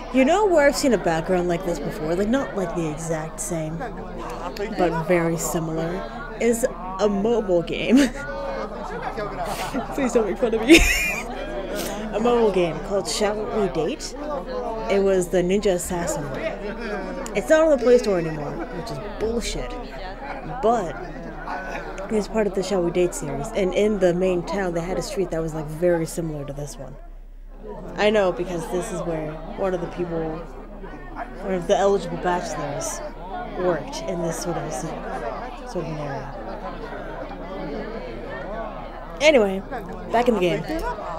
Speaker 1: You know where I've seen a background like this before? Like, not like the exact same, but very similar. Is a mobile game. Please don't make fun of me. A mobile game called Shall We Date? It was the Ninja Assassin. It's not on the Play Store anymore, which is bullshit. But it's part of the Shall We Date series. And in the main town, they had a street that was like very similar to this one. I know because this is where one of the eligible bachelors worked in this sort of an area. Anyway, back in the game.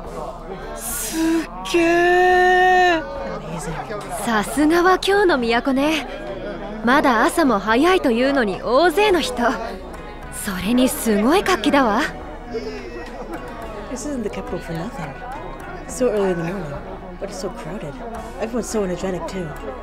Speaker 1: Amazing.
Speaker 5: さすがは今日の都ね。まだ朝も早いというのに大勢の人。それにすごい活気だわ。
Speaker 1: This isn't the capital for nothing. It's so early in the morning, but it's so crowded. Everyone's so energetic too.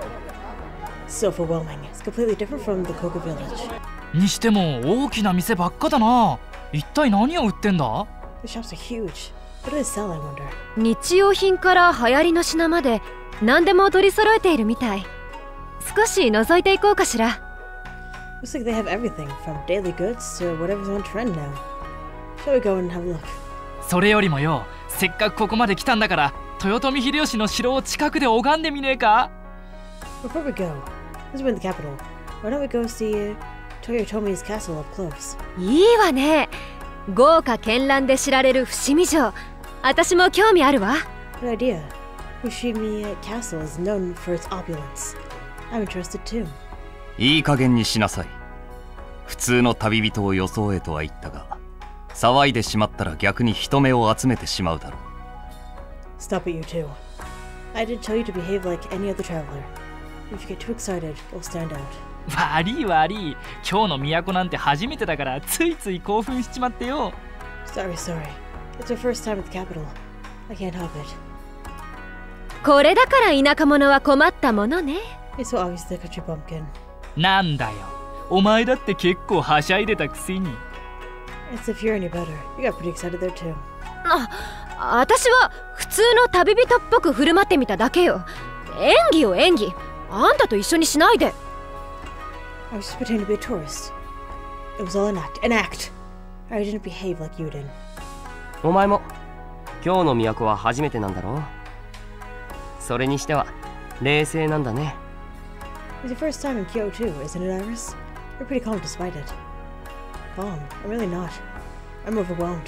Speaker 1: So overwhelming. It's completely different from the Koga village.
Speaker 3: にしても大きな店ばっかだな。一体何を売ってんだ？
Speaker 1: The shops are huge. What do they sell, I wonder?
Speaker 5: 日用品から流行りの品まで何でも取り揃えているみたい。少し覗いていこうかしら。
Speaker 1: Looks like they have everything from daily goods to whatever's on trend now. Shall we go and have a look?
Speaker 3: それよりもよ、せっかくここまで来たんだから豊臣秀吉の城を近くで拝んでみねえか？
Speaker 1: Before we go, since we're in the capital, why don't we go see Toyotomi's castle up close?
Speaker 5: いいわね。豪華絢爛で知られる伏見城。私も興味あるわ。
Speaker 1: Good idea. Fushimi Castle is known for its opulence. I'm interested too.
Speaker 6: いい加減にしなさい。普通の旅人を装えとは言ったが、騒いでしまったら逆に人目を集めてしまうだろう。
Speaker 1: Stop it, you two. I did tell you to behave like any other traveler. If you get too excited, you'll stand out.
Speaker 3: 悪い悪い。今日の都なんて初めてだからついつい興奮しちまってよ。
Speaker 1: Sorry. It's your first time at the capital. I can't help it.
Speaker 5: これだから田舎者は困ったものね。
Speaker 1: It's so obvious the country bumpkin.
Speaker 3: なんだよ。お前だって結構はしゃいでたくせに。
Speaker 1: As if you're any better. You got pretty excited there too.
Speaker 5: 私は普通の旅人っぽく振る舞ってみただけよ。演技よ演技。あんたと一緒にしないで。
Speaker 1: I was just pretending to be a tourist. It was all an act. I didn't behave like you did.
Speaker 7: お前も今日の都は初めてなんだろう。それにしては冷静なんだね。
Speaker 1: It's your first time in Kyoto too, isn't it, Iris? You're pretty calm despite it. Calm? I'm really not. I'm overwhelmed.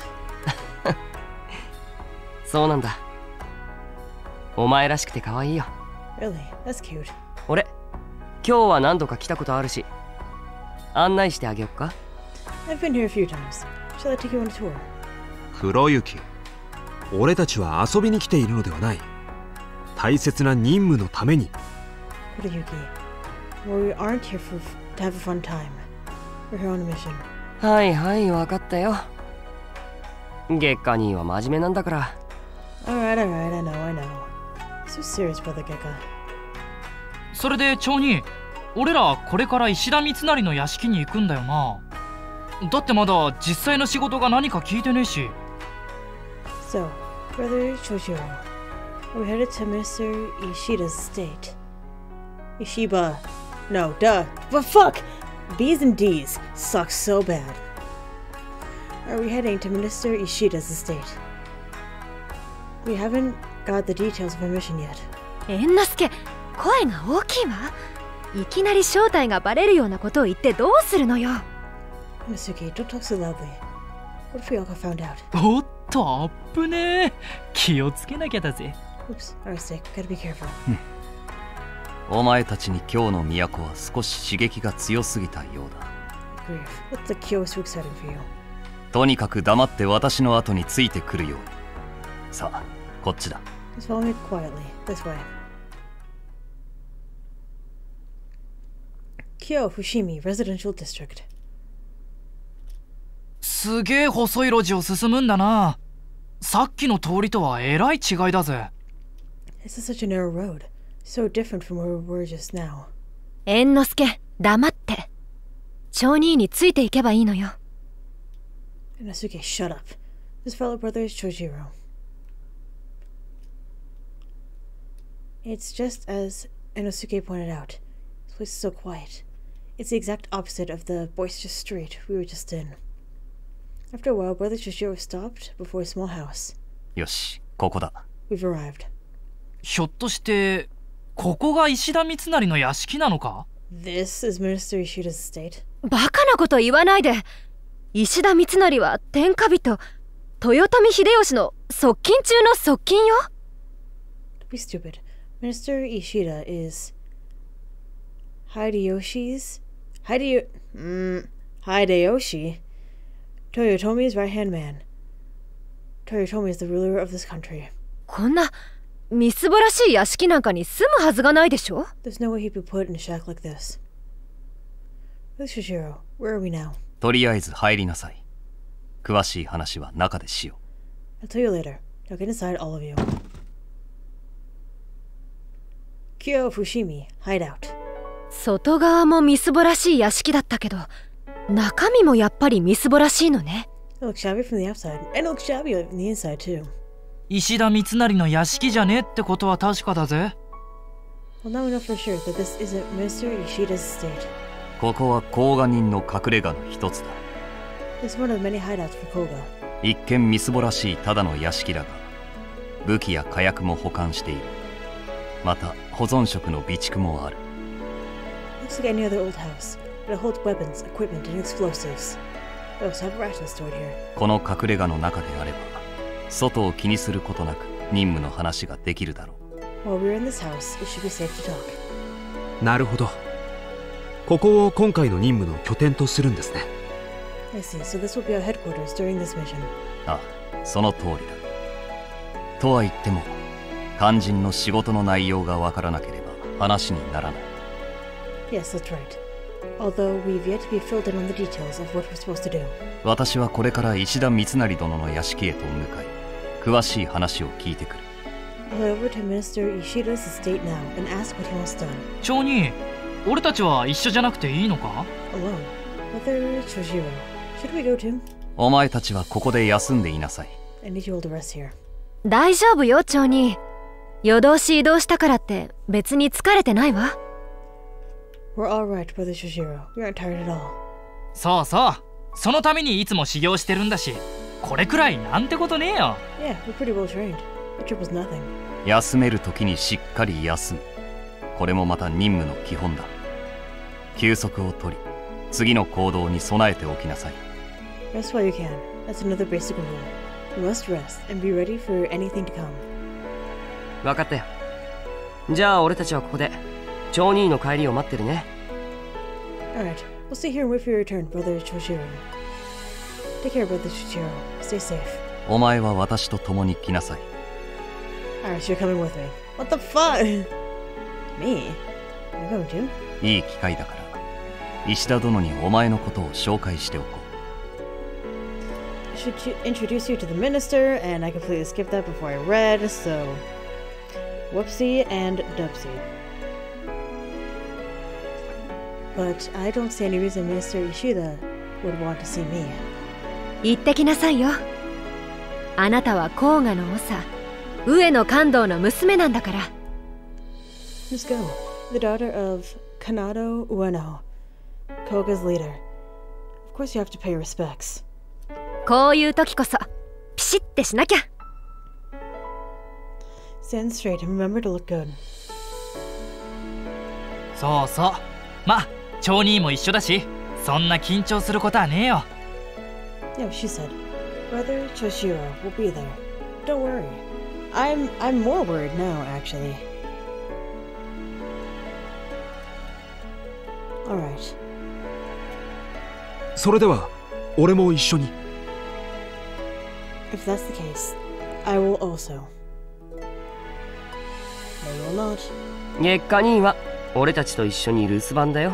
Speaker 7: そうなんだ。お前らしくて可愛いよ。
Speaker 1: Really? That's cute.
Speaker 7: 俺今日は何度か来たことあるし、案内してあげよっか。
Speaker 1: I've been here a few times. Shall I take you on a tour?
Speaker 2: 黒雪、俺たちは遊びに来ているのではない。大切な任務のために。
Speaker 1: Kurayuki, we aren't here to have a fun time. We're here on a mission.
Speaker 7: はいはい分かったよ。月下兄は真面目なんだから。
Speaker 1: Alright, I know. So serious, brother Gekka.
Speaker 3: それで町人、俺らこれから石田三成の屋敷に行くんだよな。だってまだ実際の仕事が何か聞いてねえし。
Speaker 1: So, brother Chojiro, are we headed to Minister Ishida's estate? Ishiba. No, duh. But fuck! B's and D's suck so bad. Are we heading to Minister Ishida's estate? We haven't got the details of our mission yet.
Speaker 5: 猿之助、声が大きいわ。いきなり正体がバレるようなことを言ってどうするのよ。
Speaker 1: Masuki, don't talk so loudly. What if we all got found out?
Speaker 3: おっと、アップねー。気をつけなきゃだぜ。
Speaker 1: Oops, Aristic, gotta be careful.
Speaker 6: お前たちに今日の都は少し刺激が強すぎたようだ。
Speaker 1: Grief, what's the Kyo so exciting for you?
Speaker 6: とにかく黙って私の後についてくるように。さあ、こっちだ。
Speaker 1: Just follow me quietly, this way. Kyo Fushimi Residential District.
Speaker 3: すげえ細い路地を進むんだな。さっきの通りとはえらい違いだぜ。
Speaker 1: This is such a narrow road, so different from where we were just now.
Speaker 5: 猿之助、黙って。町人についていけばいいのよ。
Speaker 1: Inosuke, shut up. This fellow brother is Chojiro. It's just as Inosuke pointed out. This place is so quiet. It's the exact opposite of the boisterous street we were just in. After a while, Brother Shoshiro stopped before a small house.
Speaker 6: よし、ここだ。
Speaker 1: We've arrived.
Speaker 3: ひょっとしてここが石田三成の屋敷なのか？
Speaker 1: This is Minister Ishida's estate.
Speaker 5: バカなこと言わないで。石田三成は天下人豊臣秀吉の側近中の側近よ。
Speaker 1: Don't be stupid. Minister Ishida is Hideyoshi, Toyotomi's right-hand man. Toyotomi is the ruler of this country.
Speaker 5: こんなみすぼらしい屋敷なんかに住むはずがないでしょ。
Speaker 1: There's no way he'd be put in a shack like this. Brother Shoshiro, where are we now?
Speaker 6: とりあえず入りなさい。詳しい話は中でしよう。
Speaker 1: I'll tell you later. Now get inside, all of you. Kyo Fushimi, hideout.
Speaker 5: 外側もみすぼらしい屋敷だったけど、中身もやっぱりみすぼらしいのね。
Speaker 1: It looks shabby from the outside, and it looks shabby on the inside too.
Speaker 3: 石田三成の屋敷じゃねってことは確かだぜ。
Speaker 1: Well, now we know for sure that this isn't Minister Ishida's estate.
Speaker 6: ここは甲賀人の隠れ家の一つだ。
Speaker 1: It's one of the many hideouts for Koga.
Speaker 6: 一見みすぼらしいただの屋敷だが、武器や火薬も保管している。また保存食の備蓄もある。
Speaker 1: Looks like any other old house, but it holds weapons, equipment, and explosives. We also have rations stored here.
Speaker 6: この隠れ家の中であれば、外を気にすることなく任務の話ができるだろう。
Speaker 1: While we're in this house, it should be safe to talk.
Speaker 2: なるほど。ここを今回の任務の拠点とするんですね。
Speaker 1: I see, so this will be our headquarters during this mission.
Speaker 6: ああ、その通りだ。とは言っても、肝心の仕事の内容がわからなければ話にならない。
Speaker 1: Yes, that's right. Although we've yet to be filled in on the details of what we're supposed to do.
Speaker 6: 私はこれから石田三成殿の屋敷へと向かい、詳しい話を聞いてくる。
Speaker 1: I'll head over to Minister Ishida's estate now and ask what he wants done.
Speaker 3: 町人、俺たちは一緒じゃなくていいのか？
Speaker 1: Alone. Brother Shoshiro, should we go too?
Speaker 6: お前たちはここで休んでいなさい。
Speaker 1: I need you all to rest here.
Speaker 5: 大丈夫よ、町人。夜通し移動したからって別に疲れてないわ。
Speaker 1: We're all right, Brother Shoshiro. We aren't tired at all.
Speaker 3: そうそう。そのためにいつも修行してるんだし、これくらいなんてことねえよ。
Speaker 1: Yeah, we're pretty well trained. The trip was nothing.
Speaker 6: 休める時にしっかり休む。これもまた任務の基本だ。休息を取り、次の行動に備えておきなさい。
Speaker 1: Rest while you can. That's another basic rule. You must rest and be ready for anything to come.
Speaker 7: 分かったよ。じゃあ俺たちはここで町人の帰りを待ってるね。
Speaker 1: Alright, we'll stay here and wait for your return, Brother Shoshiro. Take care, Brother Shoshiro. Stay safe.
Speaker 6: お前は私と共に来なさい。
Speaker 1: Alright, so you're coming with me. What the fuck? Me? You're going too?
Speaker 6: いい機会だから、石田殿にお前のことを紹介しておこう。
Speaker 1: I should introduce you to the minister, and I completely skipped that before I read, so... Whoopsie and dubsie. But I don't see any reason Minister Ishida would want to see me.
Speaker 5: 行ってきなさいよ。あなたは甲賀の長、上野勘道の娘なんだから。
Speaker 1: Let's go. The daughter of Kanado Ueno, Koga's leader. Of course you have to pay respects.
Speaker 5: こういう時こそピシッてしなきゃ。
Speaker 1: Stand straight and remember to look good.
Speaker 3: そうそう。ま、町人も一緒だし、そんな緊張することはねえよ。
Speaker 1: Yeah, she said. Brother Shoshiro will be there. Don't worry. I'm more worried now, actually. Alright.
Speaker 2: それでは俺も一緒に。
Speaker 1: If that's the case, I will also. No, you will not.
Speaker 7: 月下兄は俺たちと一緒に留守番だよ。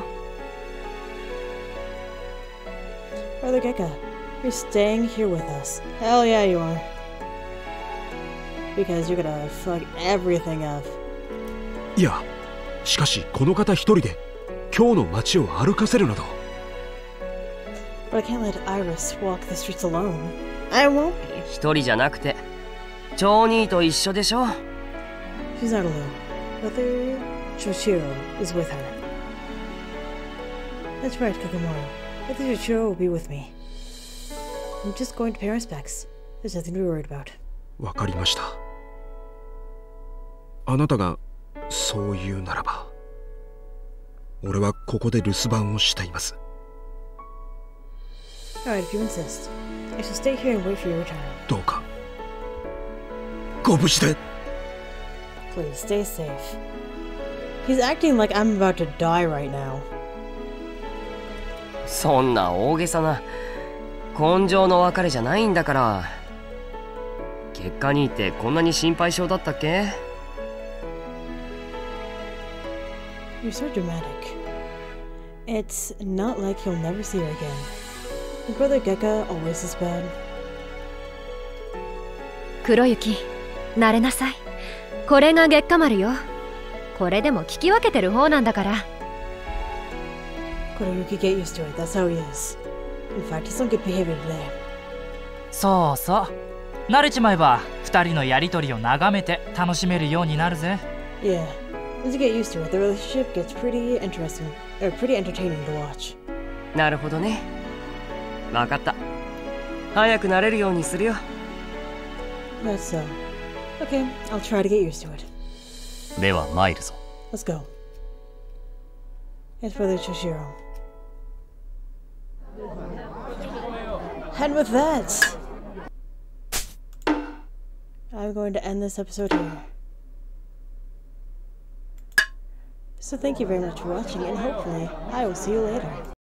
Speaker 1: Brother Gekka, you're staying here with us. Hell yeah, you are. Because you're gonna fuck everything up.
Speaker 2: いや、しかしこの方一人で今日の街を歩かせるなど。
Speaker 1: But I can't let Iris walk the streets alone. I won't be.
Speaker 7: 一人じゃなくて町人と一緒でしょ。
Speaker 1: She's not alone. Brother Shoshiro is with her. That's right, Kakamoto. Brother Shoshiro will be with me. I'm just going to pay respects. There's nothing to be worried about.
Speaker 2: わかりました。あなたがそう言うならば、俺はここで留守番をしています。
Speaker 1: Alright, if you insist. I shall stay here and wait for your return.
Speaker 2: どうかご無事で。
Speaker 1: Please stay safe. He's acting like I'm about to die right now.
Speaker 7: そんな大げさな根性の別れじゃないんだから。結果にってこんなに心配性だったっけ？
Speaker 1: You're so dramatic. It's not like you'll never see her again. Your brother Gekka always is bad.
Speaker 5: 黒雪、慣れなさい。これが月下丸よ。これでも聞き分けてる方なんだから。
Speaker 1: Kuroyuki, get used to it. That's how he is. In fact, he's on good behavior today.
Speaker 3: そうそう、慣れちまえば2人のやりとりを眺めて楽しめるようになるぜ。
Speaker 1: Yeah, as you get used to it, the relationship gets pretty interesting, or pretty entertaining to watch.
Speaker 7: なるほどね。わかった。早く慣れるようにするよ。
Speaker 1: That's so. Okay, I'll try to get used to it.
Speaker 6: では参るぞ。
Speaker 1: Let's go. It's Brother Shoshiro. And with that, I'm going to end this episode here. So thank you very much for watching, and hopefully I will see you later.